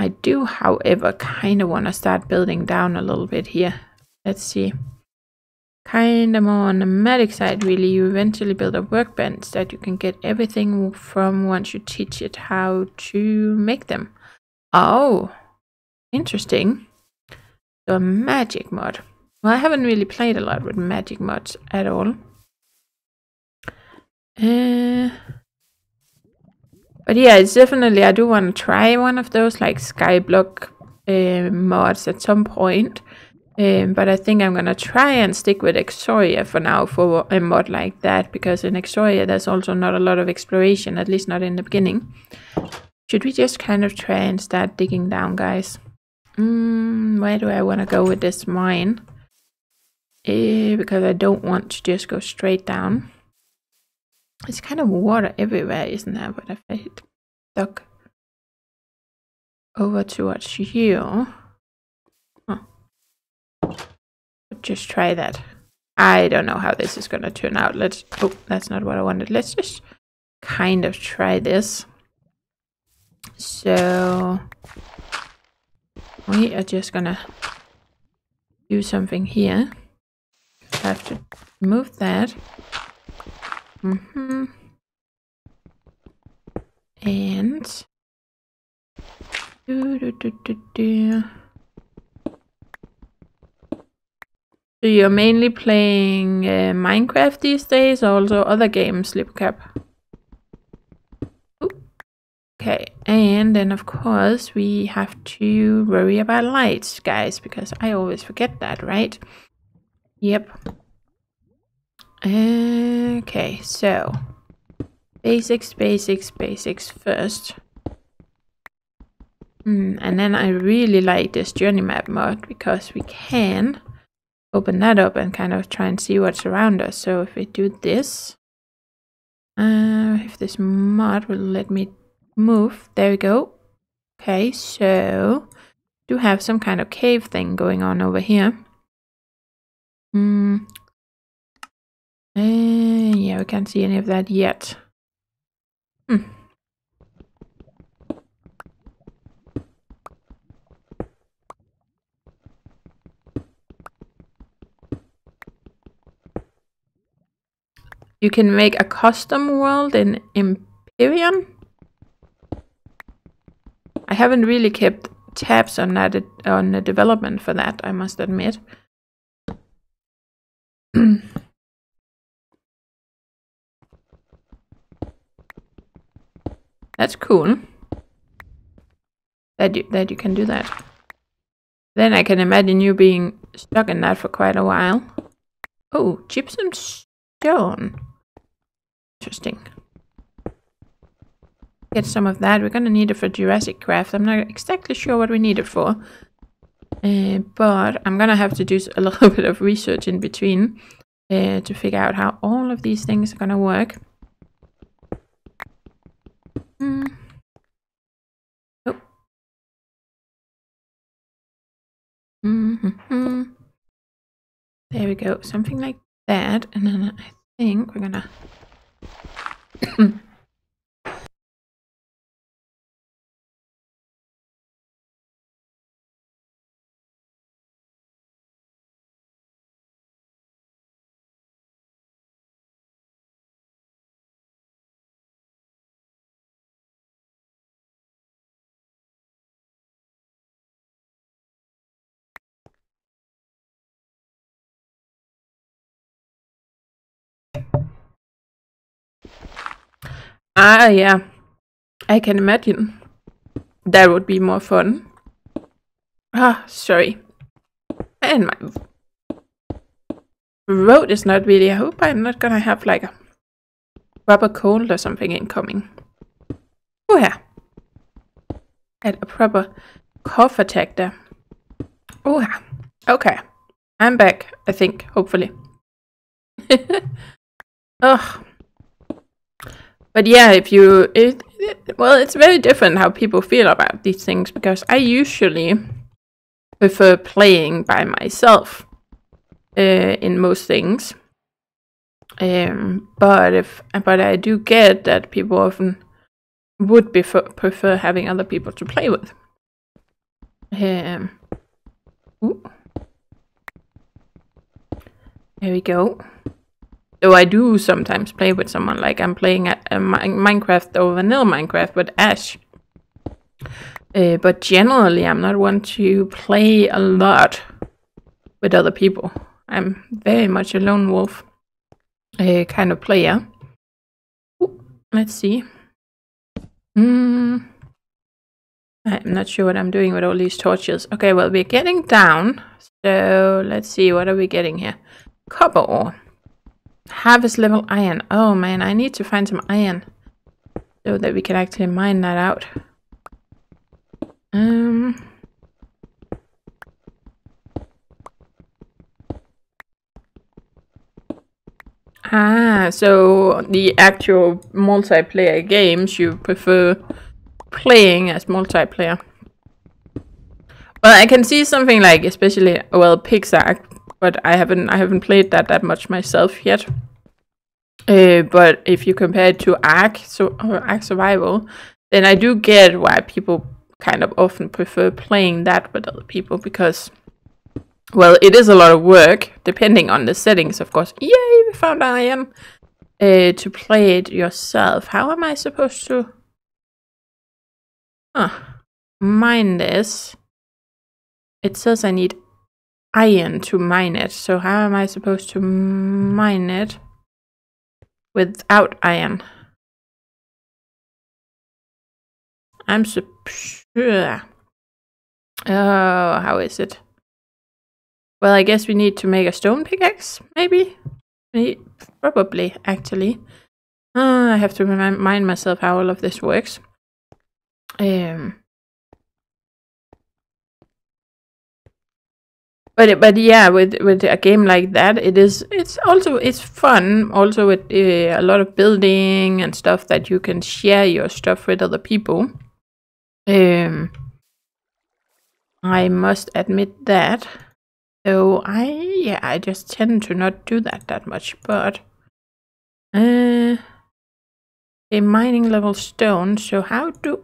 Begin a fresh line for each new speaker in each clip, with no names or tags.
I do, however, kind of want to start building down a little bit here. Let's see. Kind of more on the medic side, really. You eventually build a workbench that you can get everything from once you teach it how to make them. Oh, interesting. So a magic mod. Well, I haven't really played a lot with magic mods at all. But yeah, it's definitely, I do want to try one of those like Skyblock mods at some point. But I think I'm gonna try and stick with Exoria for now for a mod like that, because in Exoria there's also not a lot of exploration, at least not in the beginning. Should we just kind of try and start digging down, guys? Where do I want to go with this mine? Because I don't want to just go straight down. It's kind of water everywhere, isn't there? But if I duck over towards you, just try that. I don't know how this is gonna turn out. Oh, that's not what I wanted. Let's just kind of try this. So we are just gonna do something here. I have to move that. And So you're mainly playing Minecraft these days, or also other games, Lipcap? Okay, and then of course we have to worry about lights, guys, because I always forget that, right? Yep. Okay, so basics first. And then I really like this journey map mod because we can open that up and kind of try and see what's around us. So if we do this, if this mod will let me move, there we go. Okay, so do have some kind of cave thing going on over here. Yeah, we can't see any of that yet. You can make a custom world in Empyrean. I haven't really kept tabs on that, on the development for that, I must admit. That's cool that you can do that. Then I can imagine you being stuck in that for quite a while. Oh, gypsum stone. Interesting. Get some of that. We're gonna need it for Jurassic Craft. I'm not exactly sure what we need it for. But I'm gonna have to do a little bit of research in between to figure out how all of these things are gonna work. There we go, something like that, and then I think we're gonna yeah, I can imagine that would be more fun. Sorry. And my throat is not really, I hope I'm not gonna have like a rubber cold or something incoming. Oh yeah. Had a proper cough attack there. Oh yeah. Okay. I'm back, I think, hopefully. Ugh. But yeah, well, it's very different how people feel about these things, because I usually prefer playing by myself in most things. But I do get that people often would prefer having other people to play with. Ooh. There we go. Though I do sometimes play with someone, like I'm playing at Minecraft or vanilla Minecraft with Ash. But generally, I'm not one to play a lot with other people. I'm very much a lone wolf kind of player. Ooh, let's see. I'm not sure what I'm doing with all these torches. Okay, well, we're getting down. So let's see, what are we getting here? Copper ore. Harvest level iron. Oh man, I need to find some iron so that we can actually mine that out. So the actual multiplayer games you prefer playing as multiplayer. Well, I can see something like, especially, well, Pixar, but I haven't played that much myself yet. But if you compare it to Ark Survival, then I do get why people kind of often prefer playing that with other people, because, well, it is a lot of work, depending on the settings, of course. Yay, we found iron! To play it yourself. How am I supposed to mine this? It says I need iron to mine it, so how am I supposed to mine it without iron? I'm so sure. Oh, how is it? Well, I guess we need to make a stone pickaxe, maybe? Probably, actually. I have to remind myself how all of this works. But yeah, with a game like that, it's fun. Also with a lot of building and stuff that you can share your stuff with other people. I must admit that. So I just tend to not do that much. But a mining level stone. So how do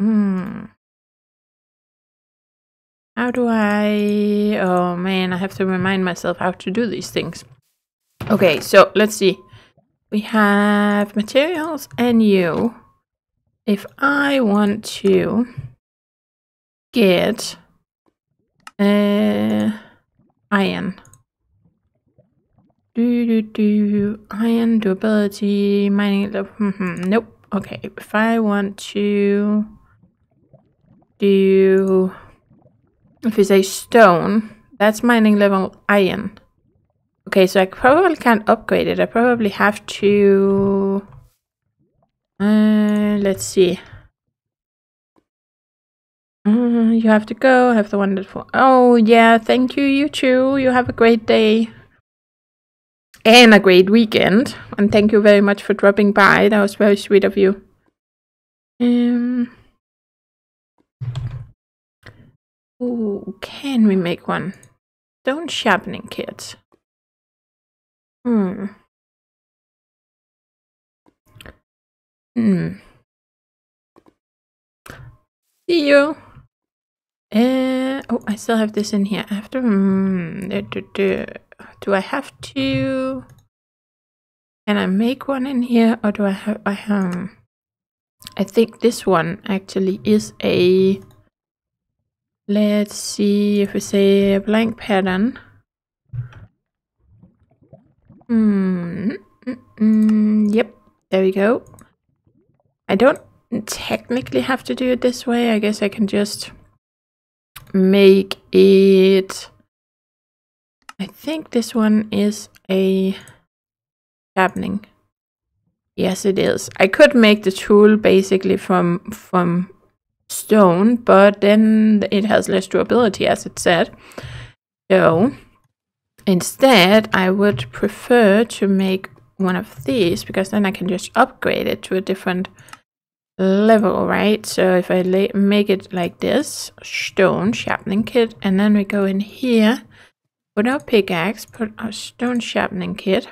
I... Oh man, I have to remind myself how to do these things. Okay, so let's see. We have materials and you. If I want to get iron. Iron durability, mining level. Nope. Okay, if I want to do... If we say stone, that's mining level iron. Okay, so I probably can't upgrade it. I probably have to... let's see. You have to go. Have the wonderful... Oh, yeah, thank you, you too. You have a great day. And a great weekend. And thank you very much for dropping by. That was very sweet of you. Oh, can we make one? Stone sharpening kit. See you. Oh, I still have this in here. I have to... do I have to... Can I make one in here, or do I have... I think this one actually is a... Let's see if we say a blank pattern. Yep, there we go. I don't technically have to do it this way. I guess I can just make it... I think this one is a sharpening. Yes, it is. I could make the tool basically from stone, but then it has less durability, as it said. So instead, I would prefer to make one of these, because then I can just upgrade it to a different level, right? So if I make it like this, stone sharpening kit, and then we go in here, put our pickaxe, put our stone sharpening kit.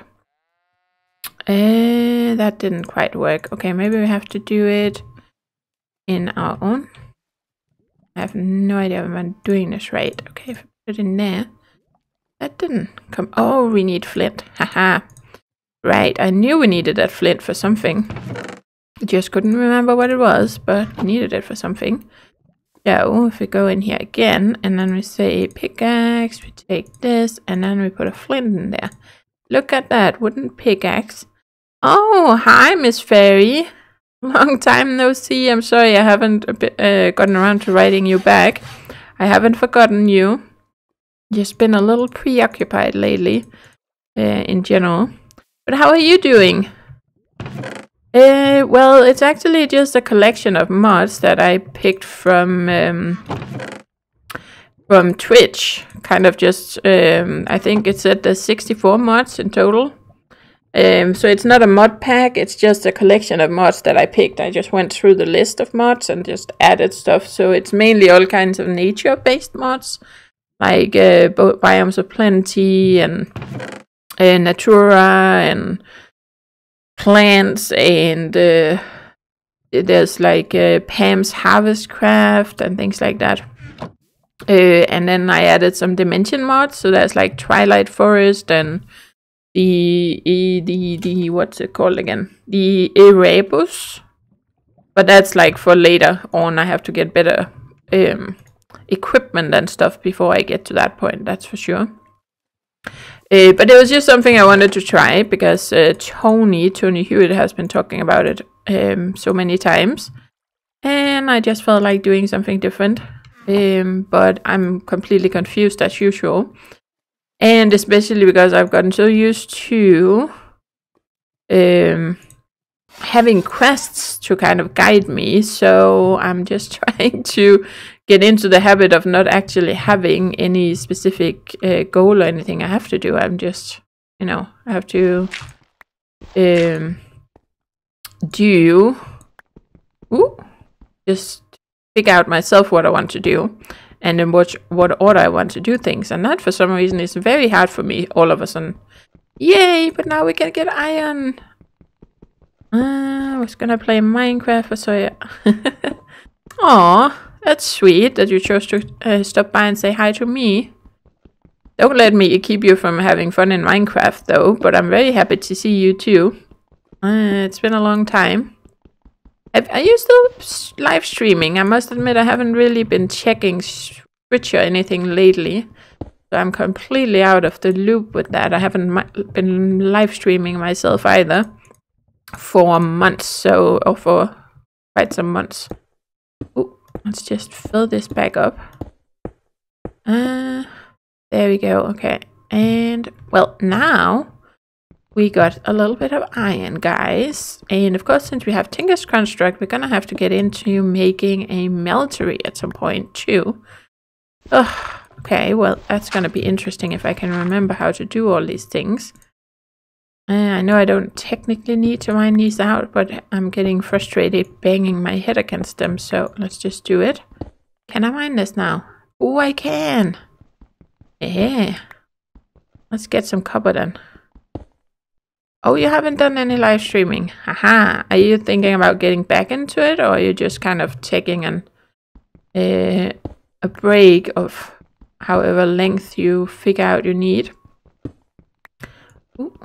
That didn't quite work. Okay, maybe we have to do it in our own. I have no idea if I'm doing this right. Okay, if I put it in there. That didn't come. Oh, we need flint. Haha. Right, I knew we needed that flint for something. I just couldn't remember what it was, but I needed it for something. So, if we go in here again, and then we say pickaxe, we take this, and then we put a flint in there. Look at that, wooden pickaxe. Oh, hi, Miss Fairy. Long time no see. I'm sorry I haven't gotten around to writing you back. I haven't forgotten you. Just been a little preoccupied lately, in general. But how are you doing? Well, it's actually just a collection of mods that I picked from Twitch. Kind of just, I think it said there's 64 mods in total. So it's not a mod pack, it's just a collection of mods that I picked. I just went through the list of mods and just added stuff. So it's mainly all kinds of nature-based mods, like Biomes of Plenty and Natura and plants, and there's like Pam's Harvest Craft and things like that. And then I added some dimension mods, so there's like Twilight Forest and the what's it called again? The Erebus. But that's like for later on. I have to get better equipment and stuff before I get to that point, that's for sure. But it was just something I wanted to try because Tony Hewitt has been talking about it so many times. And I just felt like doing something different. But I'm completely confused as usual. And especially because I've gotten so used to having quests to kind of guide me. So I'm just trying to get into the habit of not actually having any specific goal or anything I have to do. I'm just, you know, I have to just figure out myself what I want to do and in what order I want to do things. And that, for some reason, is very hard for me all of a sudden. Yay, but now we can get iron. I was gonna play Minecraft, so yeah. Aw. That's sweet that you chose to stop by and say hi to me. Don't let me keep you from having fun in Minecraft though, but I'm very happy to see you too. It's been a long time. Are you still live streaming? I must admit I haven't really been checking Twitch or anything lately. So I'm completely out of the loop with that. I haven't been live streaming myself either for months, or for quite some months. Ooh. Let's just fill this back up. There we go. Okay. And, well, now we got a little bit of iron, guys. And, of course, since we have Tinker's Construct, we're going to have to get into making a meltery at some point, too. Ugh. Okay, well, that's going to be interesting if I can remember how to do all these things. I know I don't technically need to mine these out, but I'm getting frustrated banging my head against them, so let's just do it. Can I mine this now? Oh, I can! Yeah. Let's get some copper then. Oh, you haven't done any live streaming. Haha. Are you thinking about getting back into it, or are you just kind of taking a break of however length you figure out you need? Ooh.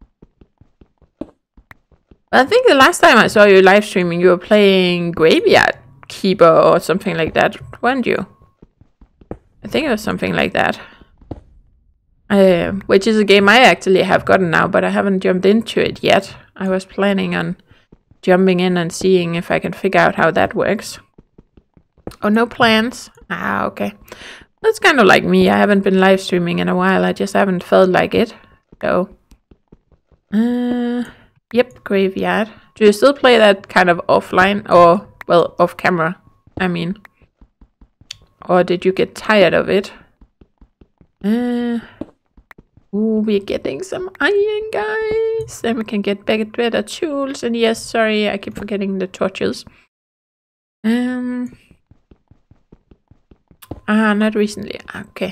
I think the last time I saw you live streaming, you were playing Graveyard Keeper or something like that, weren't you? I think it was something like that. Which is a game I actually have gotten now, but I haven't jumped into it yet. I was planning on jumping in and seeing if I can figure out how that works. Oh, no plans? Ah, okay. That's kind of like me. I haven't been live streaming in a while. I just haven't felt like it. So, yep, Graveyard. Do you still play that kind of offline? Or, well, off camera, I mean. Or did you get tired of it? Ooh, we're getting some iron, guys. Then we can get better tools. And yes, sorry, I keep forgetting the torches. Not recently. Okay.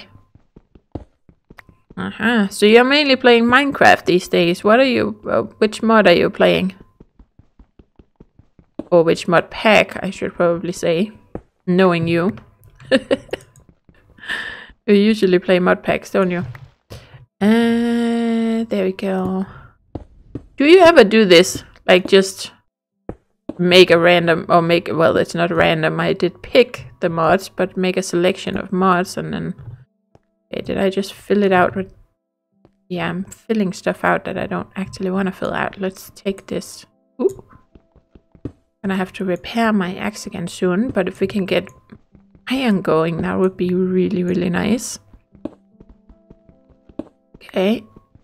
So you're mainly playing Minecraft these days. What are you, which mod are you playing? Or which mod pack, I should probably say. Knowing you. You usually play mod packs, don't you? There we go. Do you ever do this? Like just make a random, or make, well, it's not random. I did pick the mods, but make a selection of mods and then... Okay, did I just fill it out with... Yeah, I'm filling stuff out that I don't actually want to fill out. Let's take this. Ooh. And I have to repair my axe again soon, but if we can get iron going, that would be really, really nice. Okay.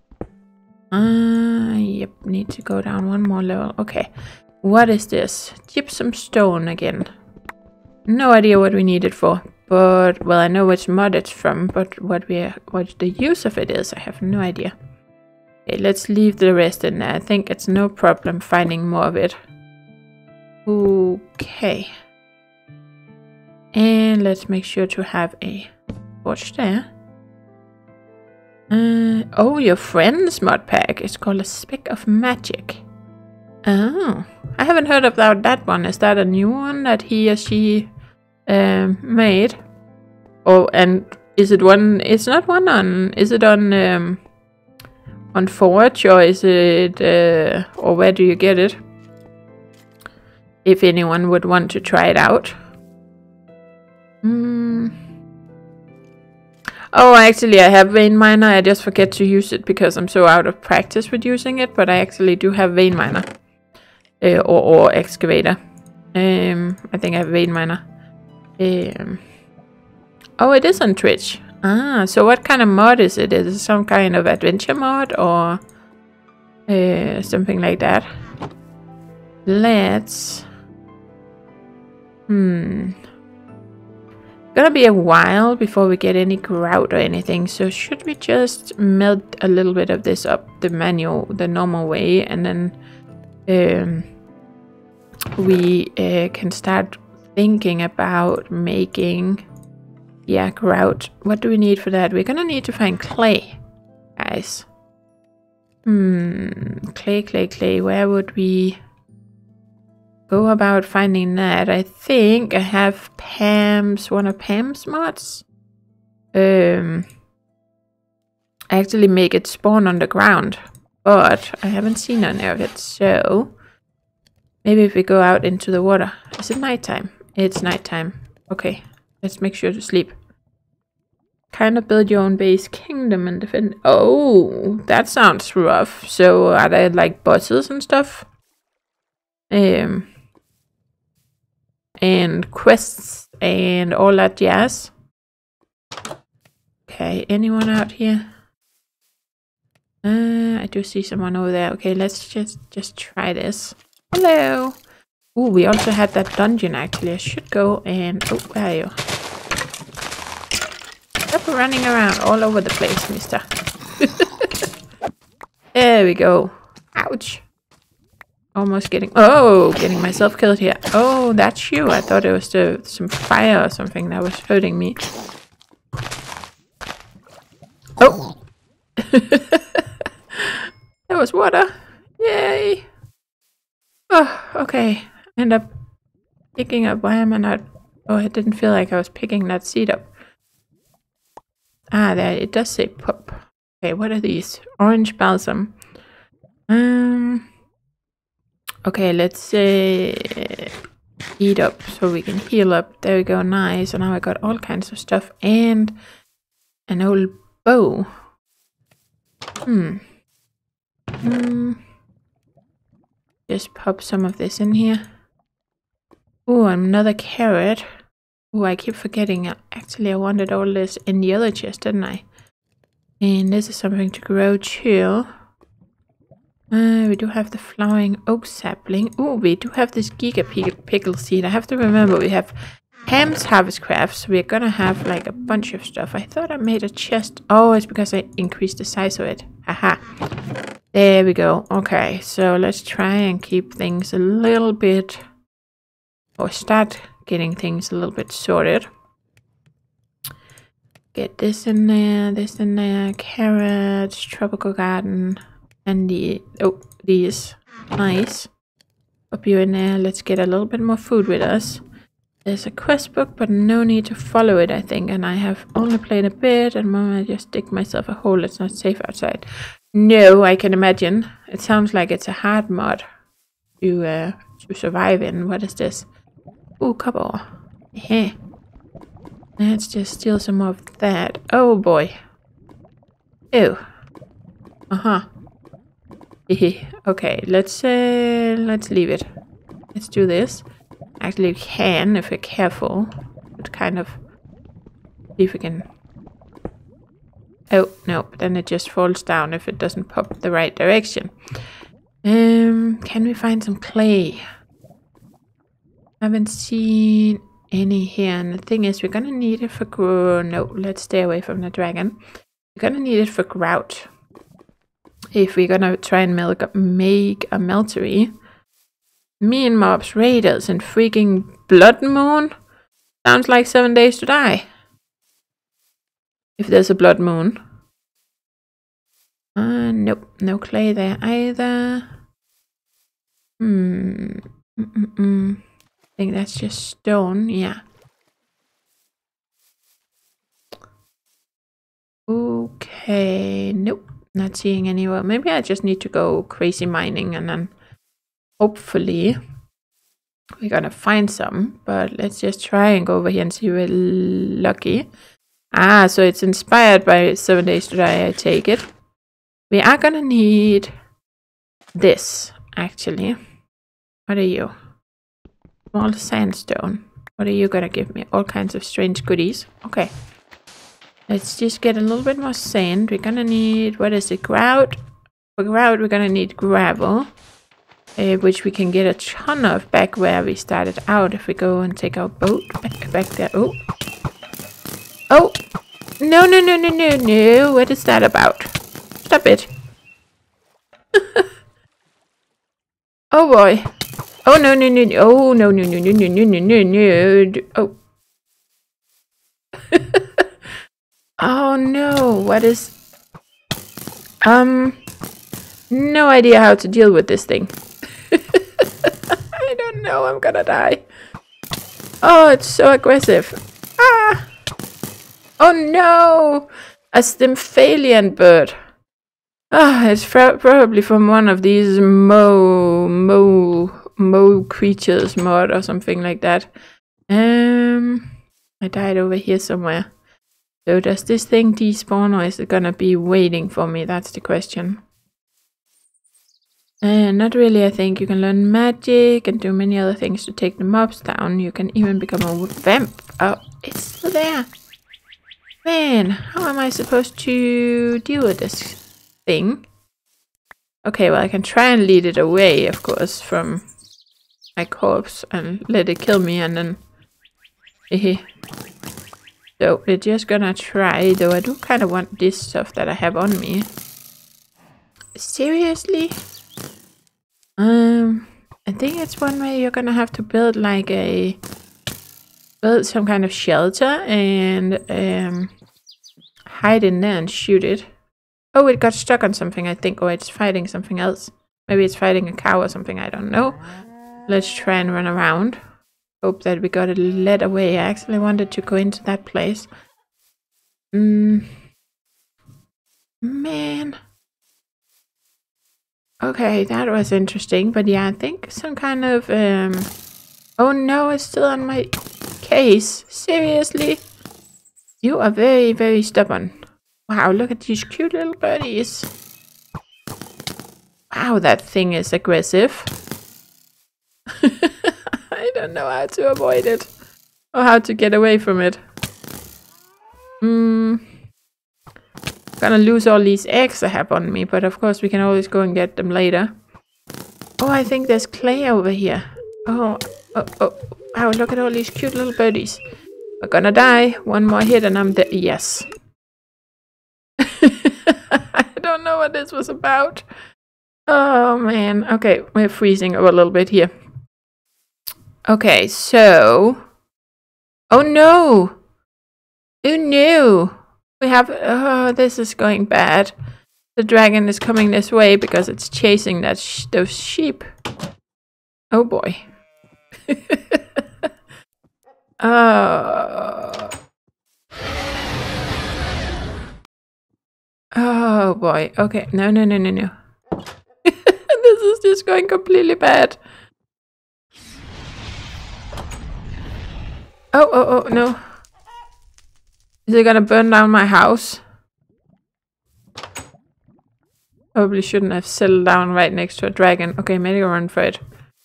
Yep, need to go down one more level. Okay. What is this? Gypsum stone again. No idea what we need it for. But, well, I know which mod it's from, but what the use of it is, I have no idea. Okay, let's leave the rest in there. I think it's no problem finding more of it. Okay. And let's make sure to have a torch there. Oh, your friend's mod pack. It's called a Speck of Magic. Oh, I haven't heard about that one. Is that a new one that he or she made? Oh, and is it one? It's not one on. Is it on Forge, or is it or where do you get it? If anyone would want to try it out. Oh, actually, I have Vein Miner. I just forget to use it because I'm so out of practice with using it. But I actually do have Vein Miner, or Excavator. I think I have Vein Miner. Oh, it is on Twitch. Ah, so what kind of mod is it? Is it some kind of adventure mod or something like that? Let's... Gonna be a while before we get any grout or anything, so should we just melt a little bit of this up the normal way, and then we can start thinking about making... Yeah, grout. What do we need for that? We're gonna need to find clay, guys. Clay. Where would we go about finding that? I think I have one of Pam's mods. Actually make it spawn on the ground, but I haven't seen any of it, so maybe if we go out into the water. Is it nighttime? It's nighttime. Okay. Let's make sure to sleep. Kind of build your own base kingdom and defend. Oh, that sounds rough. So are there like bosses and stuff? And quests and all that jazz. Okay, anyone out here? I do see someone over there. Okay, let's just try this. Hello. Ooh, we also had that dungeon actually. I should go and... Oh, where are you? Stop running around all over the place, mister. There we go. Ouch. Almost getting... Oh, getting myself killed here. Oh, that's you. I thought it was some fire or something that was hurting me. Oh. That was water. Yay. Oh, okay. End up picking up. Why am I not... Oh, I didn't feel like I was picking that seed up. Ah, there, it does say pup. Okay, what are these? Orange balsam. Okay, let's eat up so we can heal up. There we go, nice. So now I got all kinds of stuff and an old bow. Just pop some of this in here. Oh, another carrot. Oh, I keep forgetting. Actually, I wanted all this in the other chest, didn't I? And this is something to grow too. We do have the flowering oak sapling. Oh, we do have this giga pickle seed. I have to remember we have Ham's Harvest Craft, so we're gonna have like a bunch of stuff. I thought I made a chest. Oh, it's because I increased the size of it. Haha. There we go. Okay, so let's try and keep things a little bit... Or start getting things a little bit sorted. Get this in there, carrots, tropical garden, and these. Nice. Pop you in there. Let's get a little bit more food with us. There's a quest book, but no need to follow it, I think. And I have only played a bit, and I just dig myself a hole. It's not safe outside. No, I can imagine. It sounds like it's a hard mod to survive in. What is this? Ooh, copper. Yeah. Let's just steal some more of that. Oh boy. Ew. Uh-huh. Okay, let's leave it. Let's do this. Actually, we can if we're careful. But kind of see if we can. Oh no, then it just falls down if it doesn't pop the right direction. Can we find some clay? Haven't seen any here, and the thing is, we're gonna need it for no, let's stay away from the dragon. We're gonna need it for grout. If we're gonna try and make a meltery. Me and mobs, raiders, and freaking blood moon. Sounds like 7 days to die. If there's a blood moon. Nope, no clay there either. I think that's just stone, yeah. Okay, nope, not seeing anywhere. Maybe I just need to go crazy mining and then hopefully we're gonna find some. But let's just try and go over here and see if we're lucky. Ah, so it's inspired by 7 days to die, I take it. We are gonna need this, actually. What are you? Small sandstone. What are you gonna give me? All kinds of strange goodies. Okay. Let's just get a little bit more sand. We're gonna need, what is it, grout? For grout, we're gonna need gravel. Which we can get a ton of back where we started out if we go and take our boat back there. Oh. Oh! No, no, no, no, no, no. What is that about? Stop it. Oh boy. Oh no, no, no, no. Oh no, no, no, no, no, no, no, no, no. Oh. Oh no. What is... No idea how to deal with this thing. I don't know. I'm gonna die. Oh, it's so aggressive. Ah! Oh no! A Stymphalian bird. Ah, it's probably from one of these Mo creatures mod or something like that. I died over here somewhere. So does this thing despawn or is it gonna be waiting for me? That's the question. Not really, I think. You can learn magic and do many other things to take the mobs down. You can even become a vamp. Oh, it's still there. Man, how am I supposed to deal with this thing? Okay, well, I can try and lead it away, of course, from my corpse and let it kill me and then... So, we're just gonna try, though I do kind of want this stuff that I have on me. Seriously? I think it's one way you're gonna have to build like build some kind of shelter and hide in there and shoot it. Oh, it got stuck on something, I think, or it's fighting something else. Maybe it's fighting a cow or something, I don't know. Let's try and run around. Hope that we got it led away. I actually wanted to go into that place. Man. Okay, that was interesting, but yeah, I think some kind of, oh no, it's still on my case. Seriously? You are very, very stubborn. Wow, look at these cute little birdies. Wow, that thing is aggressive. I don't know how to avoid it. Or how to get away from it. Gonna lose all these eggs I have on me, but of course we can always go and get them later. Oh, I think there's clay over here. Oh, wow, look at all these cute little birdies. We're gonna die. One more hit and I'm dead. Yes. I don't know what this was about. Oh man. Okay, we're freezing a little bit here. Okay, so... Oh no! Oh no! We have... Oh, this is going bad. The dragon is coming this way because it's chasing those sheep. Oh boy. Oh boy. Okay. No. This is just going completely bad. Oh, no. Is it gonna burn down my house? Probably shouldn't have settled down right next to a dragon. Okay, maybe I'll run for it.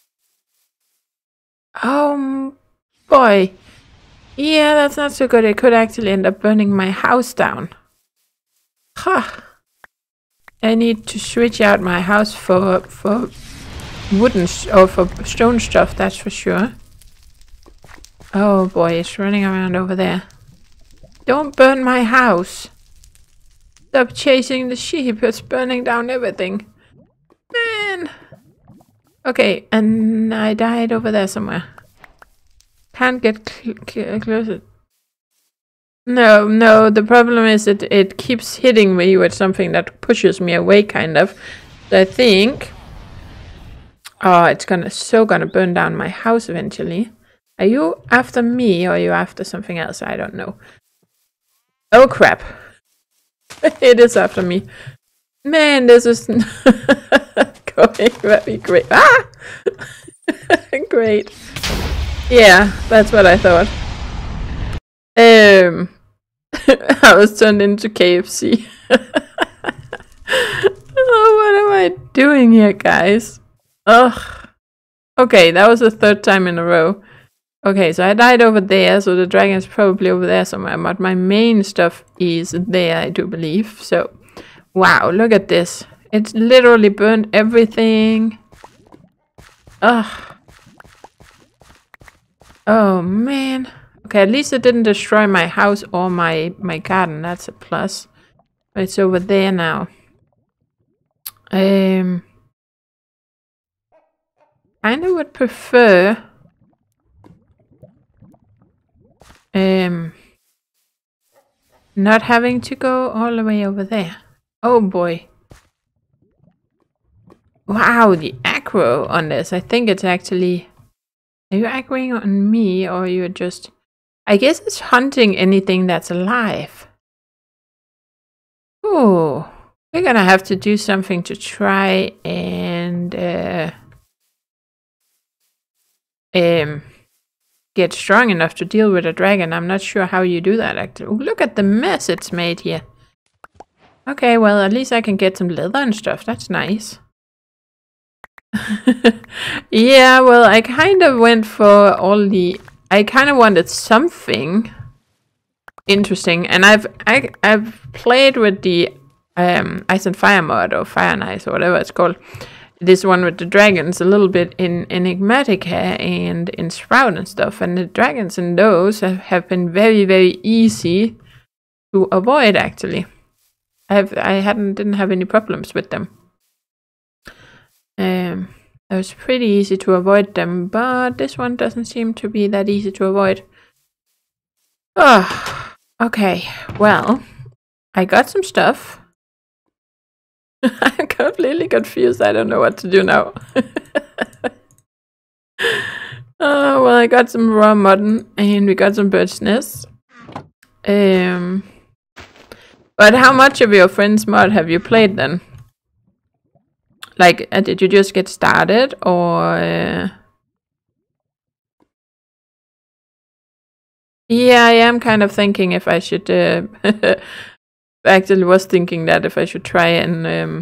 Oh boy. Yeah, that's not so good. It could actually end up burning my house down. Huh. I need to switch out my house for wooden or for stone stuff, that's for sure. Oh boy, it's running around over there. Don't burn my house. Stop chasing the sheep. It's burning down everything. Man. Okay, and I died over there somewhere. Can't get closer. No, the problem is that it keeps hitting me with something that pushes me away, kind of. So I think... Oh, it's gonna burn down my house eventually. Are you after me or are you after something else? I don't know. Oh crap. It is after me. Man, this is going very great. Ah! Great. Yeah, that's what I thought. I was turned into KFC. Oh, what am I doing here, guys? Ugh. Okay, that was the third time in a row. Okay, so I died over there, so the dragon is probably over there somewhere, but my main stuff is there, I do believe. So, wow, look at this. It's literally burned everything. Ugh. Oh, man. Okay, at least it didn't destroy my house or my garden. That's a plus. It's over there now. Kind of would prefer... not having to go all the way over there. Oh boy. Wow, the aggro on this. I think it's actually... Are you aggroing on me or you're just... I guess it's hunting anything that's alive. Oh, we're gonna have to do something to try and get strong enough to deal with a dragon. I'm not sure how you do that actually. Ooh, look at the mess it's made here. Okay, well at least I can get some leather and stuff. That's nice. Yeah, well I kind of went for all the... I kind of wanted something interesting, and I've played with the Ice and Fire mod or Fire and Ice or whatever it's called. This one with the dragons a little bit in Enigmatica and in Sprout and stuff, and the dragons in those have been very, very easy to avoid actually. Didn't have any problems with them. It was pretty easy to avoid them, but this one doesn't seem to be that easy to avoid. Oh, okay, well, I got some stuff. I'm completely confused. I don't know what to do now. Oh, well, I got some raw mutton and we got some bird's nests. But how much of your friend's mod have you played then? Like, did you just get started or... Yeah, I am kind of thinking if I should... actually was thinking that if I should try and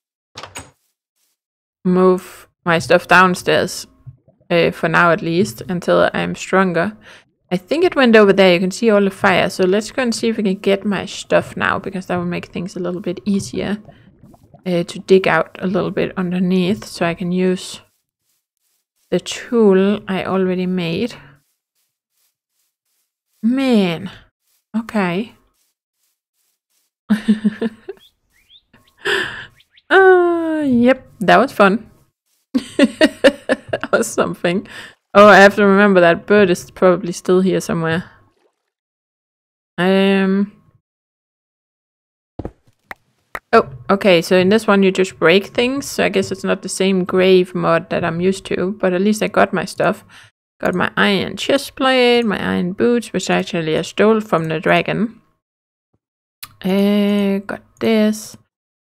move my stuff downstairs. For now at least, until I'm stronger. I think it went over there. You can see all the fire. So let's go and see if we can get my stuff now, because that will make things a little bit easier. To dig out a little bit underneath, so I can use the tool I already made. Man, okay. Yep, that was fun. That was something. Oh, I have to remember that bird is probably still here somewhere. Oh, okay, so in this one you just break things, so I guess it's not the same grave mod that I'm used to, but at least I got my stuff. Got my iron chest plate, my iron boots, which actually I stole from the dragon. Got this.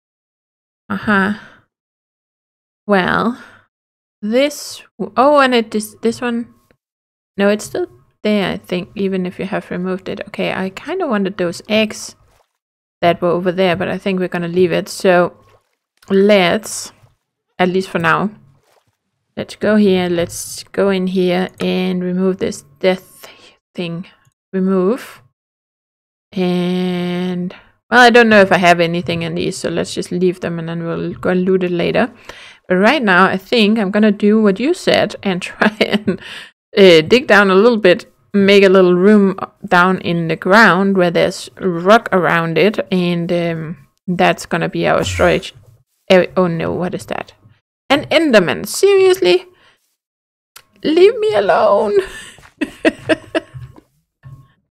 Well, this. Oh, and this one. No, it's still there, I think, even if you have removed it. Okay, I kind of wanted those eggs that were over there, but I think we're gonna leave it. So let's, at least for now, let's go here. Let's go in here and remove this death thing. Remove. And well, I don't know if I have anything in these, so let's just leave them and then we'll go and loot it later. But right now, I think I'm gonna do what you said and try and dig down a little bit, make a little room down in the ground where there's rock around it, and that's gonna be our storage. Oh no, what is that? An Enderman, seriously? Leave me alone.